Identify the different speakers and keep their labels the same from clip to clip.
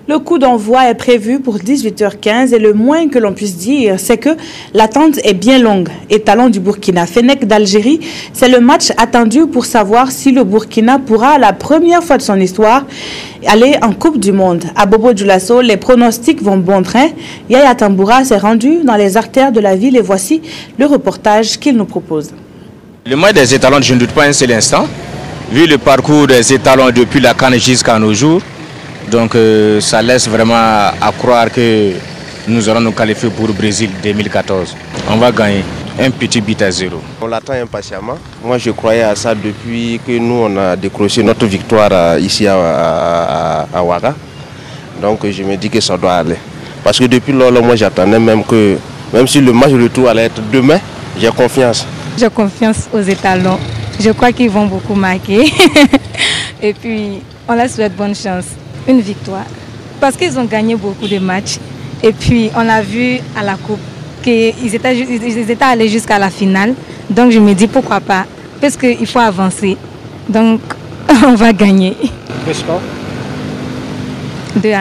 Speaker 1: Le coup d'envoi est prévu pour 18h15 et le moins que l'on puisse dire, c'est que l'attente est bien longue. Étalon du Burkina, Fennec d'Algérie, c'est le match attendu pour savoir si le Burkina pourra, la première fois de son histoire, aller en Coupe du Monde. À Bobo Dioulasso, les pronostics vont bon train. Yaya Tamboura s'est rendu dans les artères de la ville et voici le reportage qu'il nous propose.
Speaker 2: Le match des étalons, je ne doute pas un seul instant. Vu le parcours des étalons depuis la CAN jusqu'à nos jours, donc ça laisse vraiment à croire que nous allons nous qualifier pour le Brésil 2014. On va gagner un petit but à 0.
Speaker 3: On l'attend impatiemment. Moi je croyais à ça depuis que nous on a décroché notre victoire ici à Ouaga. Donc je me dis que ça doit aller. Parce que depuis lors, moi j'attendais même si le match de retour allait être demain, j'ai confiance.
Speaker 4: J'ai confiance aux étalons. Je crois qu'ils vont beaucoup marquer. Et puis on leur souhaite bonne chance. Une victoire. Parce qu'ils ont gagné beaucoup de matchs. Et puis, on a vu à la Coupe qu'ils étaient allés jusqu'à la finale. Donc, je me dis pourquoi pas. Parce qu'il faut avancer. Donc, on va gagner. 2-1.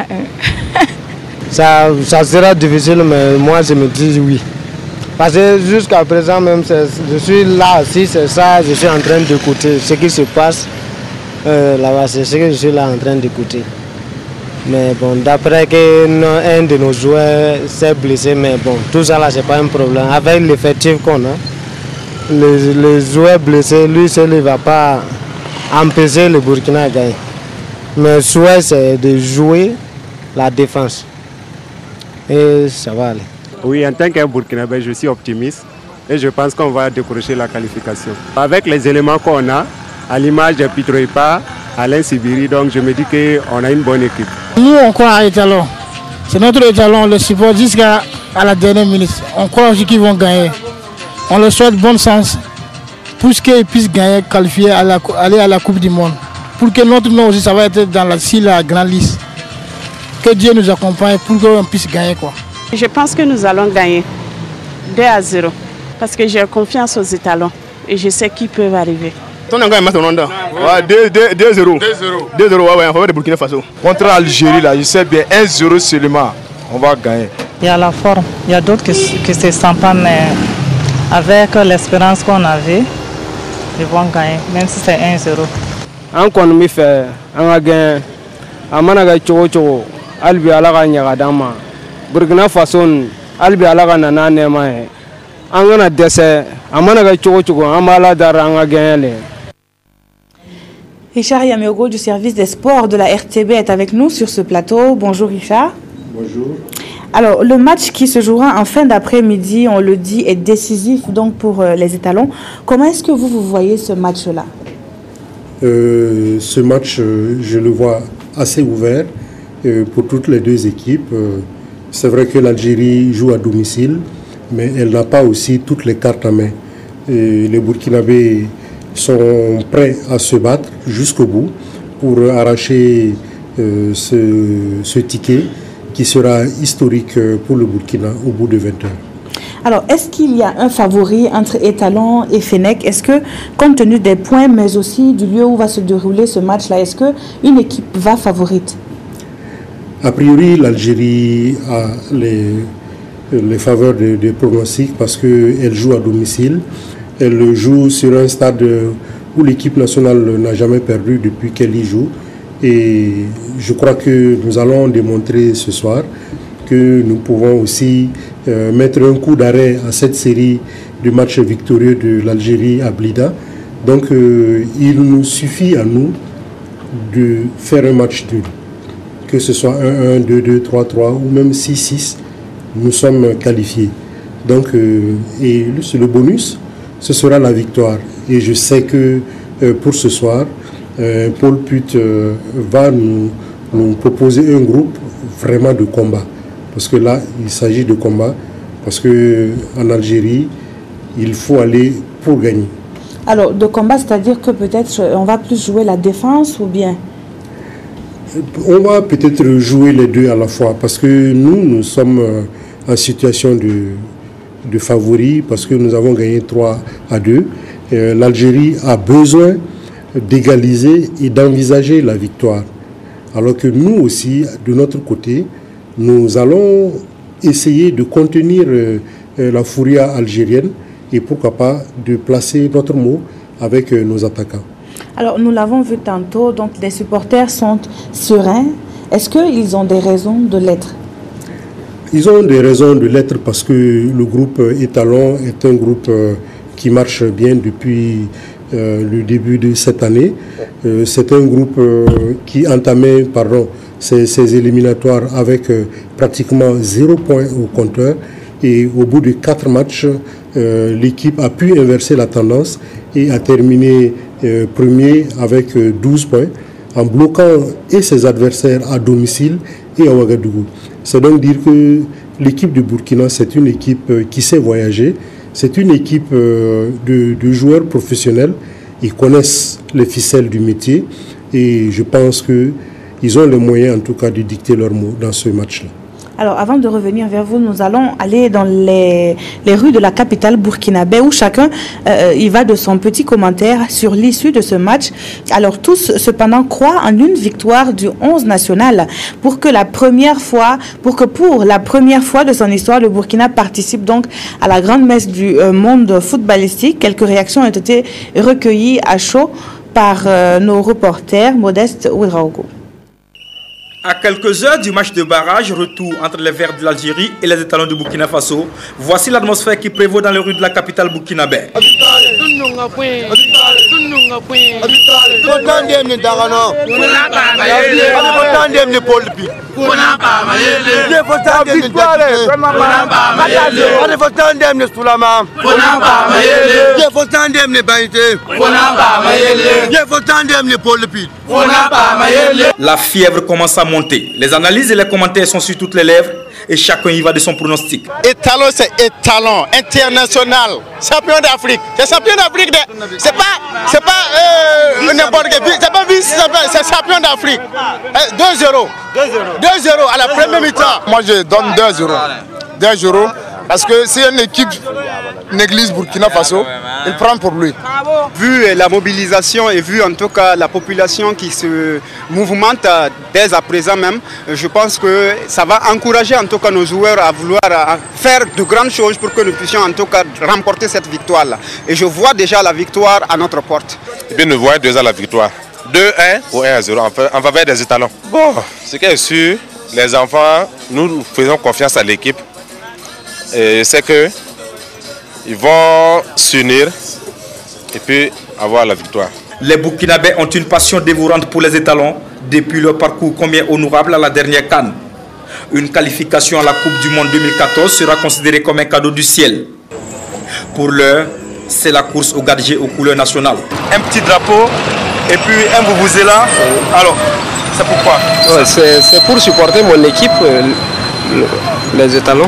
Speaker 5: Ça sera difficile, mais moi, je me dis oui. Parce que jusqu'à présent, même, je suis là assis, c'est ça, je suis en train d'écouter ce qui se passe là-bas. C'est ce que je suis là en train d'écouter. Mais bon, d'après qu'un de nos joueurs s'est blessé, mais bon, tout ça là, c'est pas un problème. Avec l'effectif qu'on a, les joueurs blessés, lui seul, il ne va pas empêcher le Burkina à gagner. Mais le souhait, c'est de jouer la défense. Et ça va aller.
Speaker 6: Oui, en tant qu'un Burkinabé, je suis optimiste et je pense qu'on va décrocher la qualification. Avec les éléments qu'on a, à l'image de Pitroipa, Alain Sibiri, donc je me dis qu'on a une bonne équipe.
Speaker 7: Nous on croit à l'étalon. C'est notre étalon, on le supporte jusqu'à la dernière minute. On croit aussi qu'ils vont gagner. On leur souhaite bon sens pour qu'ils puissent gagner, qualifier, aller à la Coupe du Monde. Pour que notre nom aussi, ça va être dans la grande liste. Que Dieu nous accompagne pour qu'on puisse gagner, quoi.
Speaker 8: Je pense que nous allons gagner 2-0 parce que j'ai confiance aux étalons et je sais qu'ils peuvent arriver.
Speaker 9: 2-0. 2-0 en faveur de Burkina Faso. Contre l'Algérie, là, je sais bien, 1-0 seulement, on va gagner.
Speaker 10: Il y a la forme, il y a d'autres qui se sentent pas, mais avec l'espérance qu'on avait, ils vont gagner, même si c'est 1-0.
Speaker 5: On connaît fait, on a gagné. Amanaga Chocho, Albi Alaga Nyagadama, Burkina Faso, Albi Alaga Nana Nema, Angana Desse, Amanaga Chocho, Amala Daranga gagné.
Speaker 1: Richard Yameogo du service des sports de la RTB est avec nous sur ce plateau. Bonjour Richard.
Speaker 11: Bonjour.
Speaker 1: Alors le match qui se jouera en fin d'après-midi, on le dit, est décisif donc pour les étalons. Comment est-ce que vous voyez ce match-là?
Speaker 11: Ce match, je le vois assez ouvert pour toutes les deux équipes. C'est vrai que l'Algérie joue à domicile, mais elle n'a pas aussi toutes les cartes en main. Les Burkinabés sont prêts à se battre jusqu'au bout pour arracher ce ticket qui sera historique pour le Burkina au bout de 20 heures.
Speaker 1: Alors, est-ce qu'il y a un favori entre Étalon et Fennec? Est-ce que, compte tenu des points, mais aussi du lieu où va se dérouler ce match-là, est-ce qu'une équipe va favorite?
Speaker 11: A priori, l'Algérie a les faveurs des pronostics parce qu'elle joue à domicile. Elle joue sur un stade où l'équipe nationale n'a jamais perdu depuis qu'elle y joue. Et je crois que nous allons démontrer ce soir que nous pouvons aussi mettre un coup d'arrêt à cette série de matchs victorieux de l'Algérie à Blida. Donc il nous suffit à nous de faire un match nul. Que ce soit 1-1, 2-2, 3-3 ou même 6-6, nous sommes qualifiés. Donc, et le bonus, ce sera la victoire. Et je sais que pour ce soir, Paul Put va nous proposer un groupe vraiment de combat. Parce que là, il s'agit de combat. Parce qu'en Algérie, il faut aller pour gagner.
Speaker 1: Alors, de combat, c'est-à-dire que peut-être on va plus jouer la défense ou bien?
Speaker 11: On va peut-être jouer les deux à la fois. Parce que nous sommes en situation de favori. Parce que nous avons gagné 3-2. L'Algérie a besoin d'égaliser et d'envisager la victoire. Alors que nous aussi, de notre côté, nous allons essayer de contenir la furia algérienne et pourquoi pas de placer notre mot avec nos attaquants. Alors nous l'avons vu tantôt, donc les supporters sont sereins. Est-ce qu'ils ont des raisons de l'être? Ils ont des raisons de l'être parce que le groupe Étalon est un groupe qui marche bien depuis le début de cette année. C'est un groupe qui entamait ses éliminatoires avec pratiquement 0 point au compteur. Et au bout de 4 matchs, l'équipe a pu inverser la tendance et a terminé premier avec 12 points en bloquant et ses adversaires à domicile et à Ouagadougou. C'est donc dire que l'équipe du Burkina, c'est une équipe qui sait voyager, c'est une équipe de joueurs professionnels. Ils connaissent les ficelles du métier et je pense qu'ils ont les moyens en tout cas de dicter leurs mots dans ce match-là. Alors, avant de revenir vers vous, nous allons aller dans les rues de la capitale burkinabé où chacun y va de son petit commentaire sur l'issue de ce match. Alors, tous, cependant, croient en une victoire du 11 national pour que pour la première fois de son histoire, le Burkina participe donc à la grande messe du monde footballistique. Quelques réactions ont été recueillies à chaud par nos reporters Modeste Ouedraogo.
Speaker 12: À quelques heures du match de barrage, retour entre les Verts de l'Algérie et les Étalons du Burkina Faso, voici l'atmosphère qui prévaut dans les rues de la capitale burkinabé. La fièvre commence à monter. Les analyses et les commentaires sont sur toutes les lèvres et chacun y va de son pronostic.
Speaker 13: Étalon, c'est étalon international, champion d'Afrique. C'est champion d'Afrique, c'est pas n'importe quel, c'est pas vice-champion, c'est champion d'Afrique. 2-0. 2-0 à la première mi-temps.
Speaker 14: Moi je donne 2-0. 2-0 parce que si une équipe néglige Burkina Faso, il prend pour lui.
Speaker 15: Vu la mobilisation et vu en tout cas la population qui se mouvemente dès à présent même, je pense que ça va encourager en tout cas nos joueurs à vouloir faire de grandes choses pour que nous puissions en tout cas remporter cette victoire-là. Et je vois déjà la victoire à notre porte.
Speaker 16: Et bien nous voyons déjà la victoire. 2-1 ou 1-0 en faveur des Étalons. Bon, ce qui est sûr, les enfants, nous faisons confiance à l'équipe. Et c'est qu'ils vont s'unir et puis avoir la victoire.
Speaker 12: Les Burkinabés ont une passion dévorante pour les Étalons depuis leur parcours combien honorable à la dernière CAN. Une qualification à la Coupe du Monde 2014 sera considérée comme un cadeau du ciel. Pour l'heure, c'est la course au gadget aux couleurs nationales.
Speaker 17: Un petit drapeau et puis un vuvuzela. Alors, c'est pourquoi?
Speaker 18: C'est pour supporter mon équipe, les Étalons.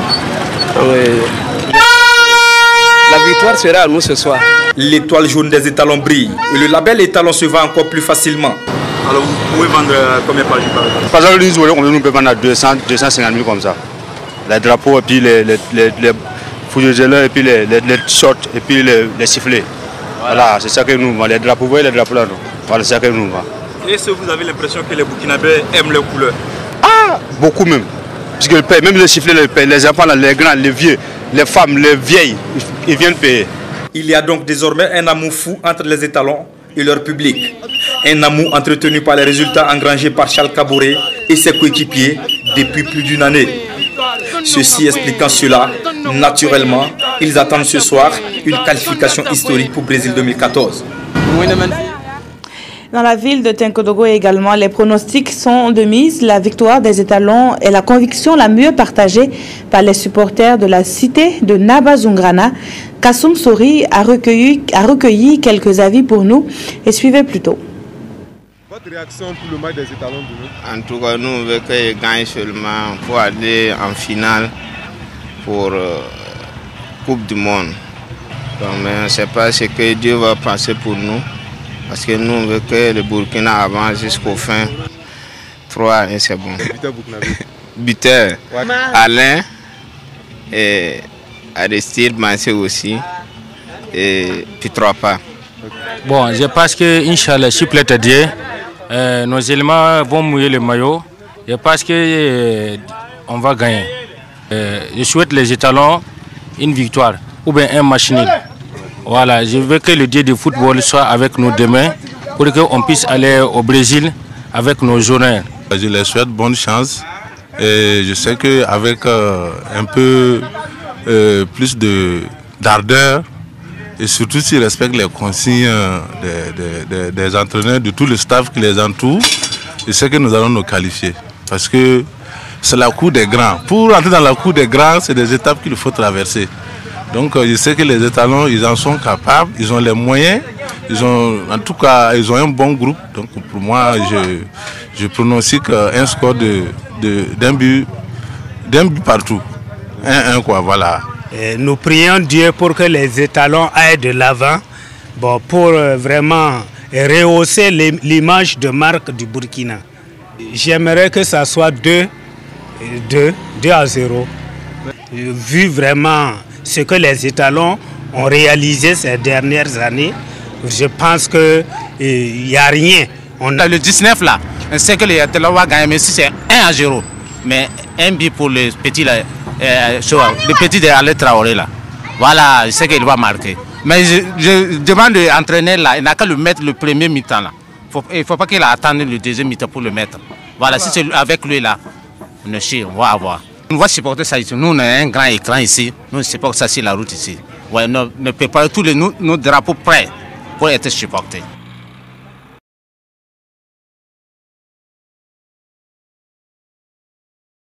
Speaker 18: La victoire sera à nous ce soir.
Speaker 12: L'étoile jaune des Étalons brille et le label Étalon se vend encore plus facilement.
Speaker 17: Alors vous pouvez vendre combien par jour?
Speaker 14: Par exemple, nous pouvons vendre à 250 000 comme ça. Les drapeaux et puis les fouilles et puis les shorts et puis les sifflets. Voilà, c'est ça que nous vendons. Les drapeaux, vous voyez les drapeaux là, voilà, c'est ça que nous vendons.
Speaker 17: Est-ce que vous avez l'impression que les Burkinabés aiment les couleurs?
Speaker 14: Ah, beaucoup même. Parce que même les sifflets, les enfants, les grands, les vieux, les femmes, les vieilles, ils viennent payer.
Speaker 12: Il y a donc désormais un amour fou entre les Étalons et leur public. Un amour entretenu par les résultats engrangés par Charles Kaboré et ses coéquipiers depuis plus d'une année. Ceci expliquant cela, naturellement, ils attendent ce soir une qualification historique pour Brésil 2014.
Speaker 1: Dans la ville de Tinkodogo également, les pronostics sont de mise. La victoire des Étalons est la conviction la mieux partagée par les supporters de la cité de Nabazungrana. Kassoum Sori a recueilli quelques avis pour nous et suivez plutôt.
Speaker 9: Votre réaction pour le match des Étalons de nous?
Speaker 19: En tout cas, nous, on veut qu'ils gagnent seulement pour aller en finale pour Coupe du Monde. Donc, mais on ne sait pas ce que Dieu va penser pour nous. Parce que nous, on veut que le Burkina avance jusqu'au fin. 3-1, c'est bon. Buteur, Alain et Aristide Mansé aussi. Et puis 3 pas.
Speaker 20: Bon, je pense que, Inch'Allah, si plaît à Dieu, Nos éléments vont mouiller le maillot et parce que on va gagner. Je souhaite les étalons une victoire ou bien un match nul. Voilà, je veux que le dieu du football soit avec nous demain pour qu'on puisse aller au Brésil avec nos joueurs.
Speaker 21: Je les souhaite bonne chance et je sais qu'avec un peu plus d'ardeur et surtout s'ils respectent les consignes des entraîneurs, de tout le staff qui les entoure, je sais que nous allons nous qualifier parce que c'est la cour des grands. Pour entrer dans la cour des grands, c'est des étapes qu'il faut traverser. Donc je sais que les étalons, ils en sont capables, ils ont les moyens, en tout cas, ils ont un bon groupe. Donc pour moi, je pronostique un score d'un but partout. 1-1 quoi, voilà.
Speaker 22: Et nous prions Dieu pour que les étalons aillent de l'avant, pour vraiment rehausser l'image de marque du Burkina. J'aimerais que ça soit 2-0. Vu vraiment ce que les étalons ont réalisé ces dernières années, je pense qu'il n'y a rien.
Speaker 23: On a le 19 là, on sait que les étalons vont gagner, mais si c'est 1-0, mais un but pour le petit de Ale Traoré là. Voilà, je sais qu'il va marquer. Mais je demande à l'entraîneur là, il n'a qu'à le mettre le premier mi-temps là. Il ne faut pas qu'il attende le deuxième mi-temps pour le mettre. Voilà, si c'est avec lui là, on va avoir. On va supporter ça ici. Nous, on a un grand écran ici. Nous, on supporte ça sur la route ici. Ouais, on prépare tous nos drapeaux prêts pour être supportés.